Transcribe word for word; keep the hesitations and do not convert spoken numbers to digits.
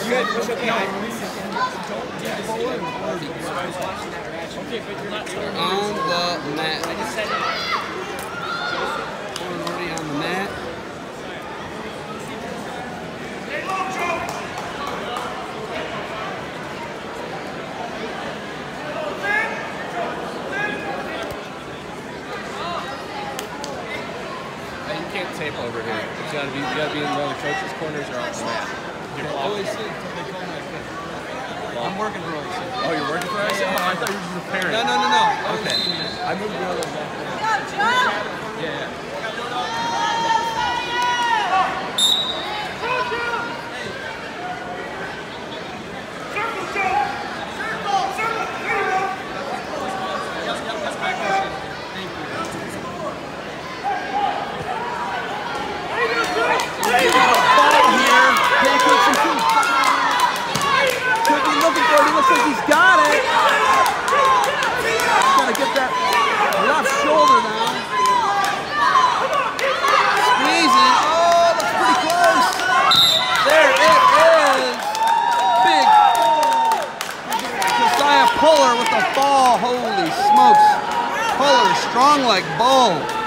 good. Push okay. Don't do the forward. Okay, but you're not on the mat. I just said it. Already on the mat. You can't tape over here. You gotta be, you gotta be in one of the coaches' corners or off the mat. O A C, they call me like this. I'm working for O A C. Oh, you're working for us? Oh, I thought you were just a parent. No, no, no, no. Okay. I moved the other back there. Yeah, yeah. Looks like he's got it. He's gonna get that left shoulder now. Squeezing. Oh, looks pretty close. There it is. Big Josiah Puller with the ball. Holy smokes. Puller, strong like bull.